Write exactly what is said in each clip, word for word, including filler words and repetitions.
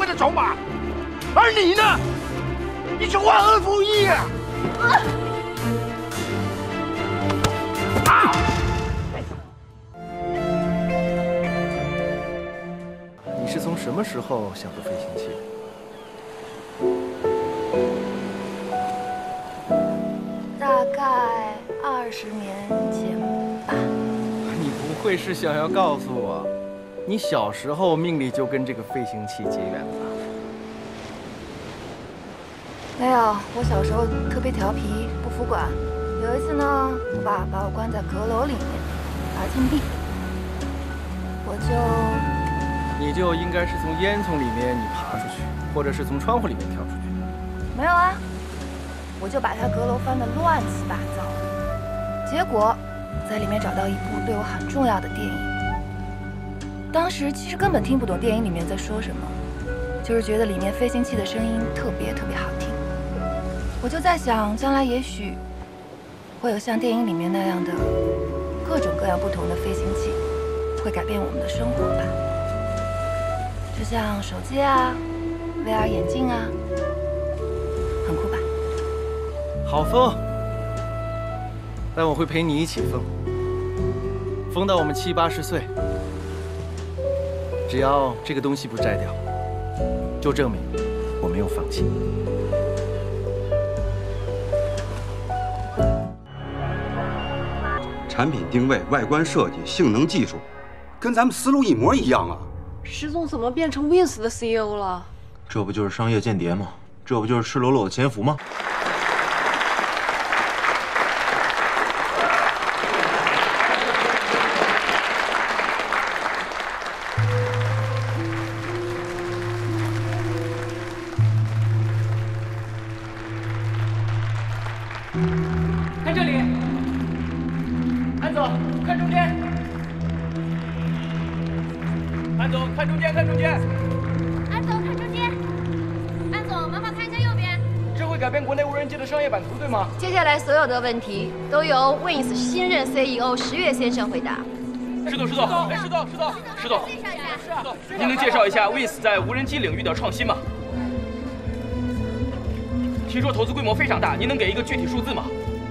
的筹码，而你呢，你却忘恩负义啊！啊！ 你是从什么时候想做飞行器？ 大概二十年前吧。 你不会是想要告诉我，你小时候命里就跟这个飞行器结缘吧？ 没有，我小时候特别调皮，不服管。有一次呢，我爸把我关在阁楼里面，罚禁闭，我就…… 你就应该是从烟囱里面你爬出去，或者是从窗户里面跳出去。 没有啊，我就把他阁楼翻得乱七八糟，结果在里面找到一部对我很重要的电影。当时其实根本听不懂电影里面在说什么，就是觉得里面飞行器的声音特别特别好听。我就在想，将来也许会有像电影里面那样的各种各样不同的飞行器，会改变我们的生活吧。就像手机啊、V R 眼镜啊，很酷吧？ 好疯，但我会陪你一起疯，疯到我们七八十岁。只要这个东西不摘掉，就证明我没有放弃。 产品定位、外观设计、性能技术，跟咱们思路一模一样啊！ 石总怎么变成 Wins 的 C E O 了？ 这不就是商业间谍吗？这不就是赤裸裸的潜伏吗？ 看这里，安总，看中间。安总，看中间，看中间。 安总，看中间。安总，麻烦看一下右边。 这会改变国内无人机的商业版图，对吗？ 接下来所有的问题都由 Wins 新任 C E O 十月先生回答。 石总，石总，哎，石总，石总，石总， 介绍一下。 您能介绍一下 Wins 在无人机领域的创新吗？听说投资规模非常大，您能给一个具体数字吗？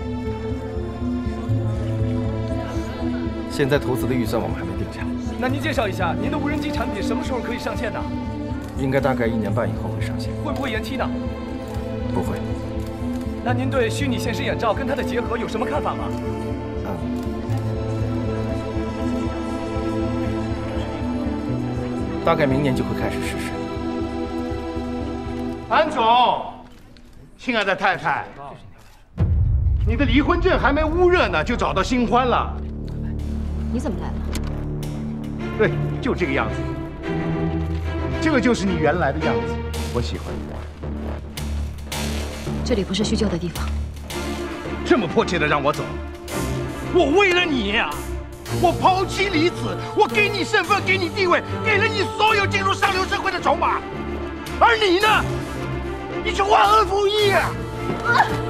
现在投资的预算我们还没定下。 那您介绍一下您的无人机产品什么时候可以上线呢？ 应该大概一年半以后会上线。 会不会延期呢？ 不会。 那您对虚拟现实眼罩跟它的结合有什么看法吗？ 嗯。大概明年就会开始实施。 安总，亲爱的太太，你的离婚证还没捂热呢，就找到新欢了。 你怎么来了？ 对，就这个样子。这个就是你原来的样子，我喜欢你。 这里不是叙旧的地方。 这么迫切的让我走，我为了你呀、啊，我抛妻离子，我给你身份，给你地位，给了你所有进入上流社会的筹码，而你呢，你却忘恩负义啊！啊